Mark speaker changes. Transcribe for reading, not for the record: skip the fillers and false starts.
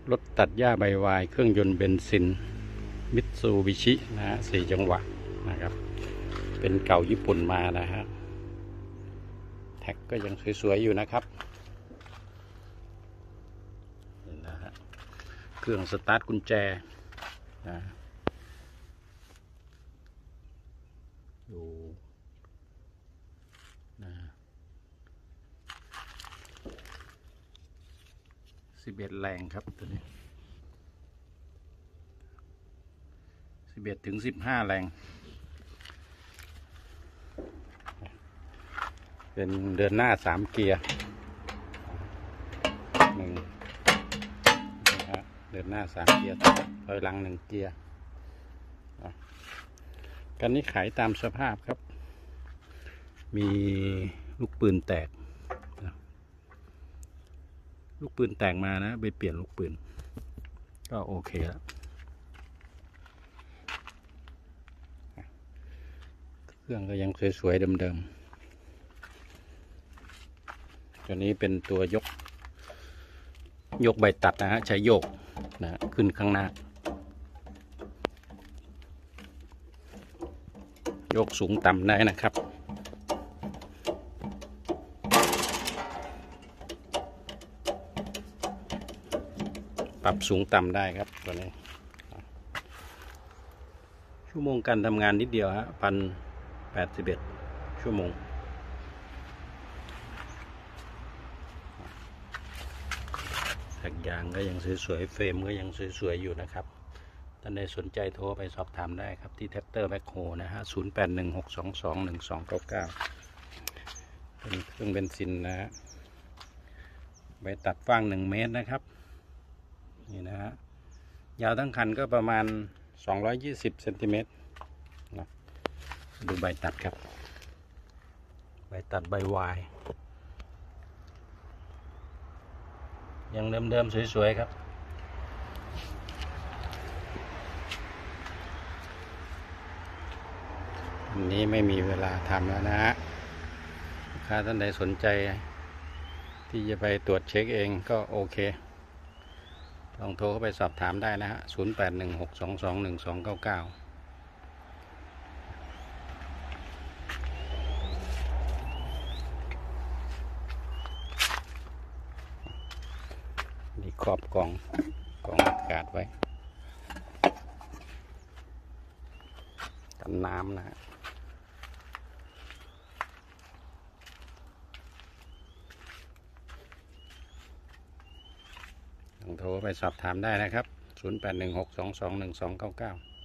Speaker 1: รถตัดหญ้าใบวายเครื่องยนต์เบนซินมิตซูบิชินะฮะ4 จังหวะนะครับเป็นเก่าญี่ปุ่นมานะฮะแท็กก็ยังสวยๆอยู่นะครับนี่นะฮะเครื่องสตาร์ทกุญแจนะดูนะ11 แรงครับตัวนี้11 ถึง 15 แรงเป็นเดินหน้า3 เกียร์นะฮะเดินหน้า3 เกียร์ถอยหลัง1 เกียร์กันนี้ขายตามสภาพครับมีลูกปืนแตกลูกปืนแตกมานะไปเปลี่ยนลูกปืนก็โอเคแล้วเครื่องก็ยังสวยๆเดิมๆตัวนี้เป็นตัวยกใบตัดนะฮะใช้โยกนะขึ้นข้างหน้าโยกสูงต่ำได้นะครับปรับสูงต่ำได้ครับตัวนี้ชั่วโมงการทำงานนิดเดียวฮะ1,081 ชั่วโมงแท็กยางก็ยังสวยๆเฟรมก็ยังสวยๆอยู่นะครับท่านใดสนใจโทรไปสอบถามได้ครับที่แท็กเตอร์แบ็คโฮนะฮะ0816221299เป็นเครื่องเบนซินนะฮะใบตัดฟ้าง1 เมตรนะครับนี่นะฮะยาวทั้งคันก็ประมาณ220 เซนติเมตรนะดูใบตัดครับใบตัดใบวายยังเดิมๆสวยๆครับวันนี้ไม่มีเวลาทำแล้วนะฮะลูกค้าท่านใดสนใจที่จะไปตรวจเช็คเองก็โอเคลองโทรเข้าไปสอบถามได้นะฮะ0816221299นี่ครอบกล่องอากาศไว้กันน้ำนะฮะลองโทรไปสอบถามได้นะครับ0816221299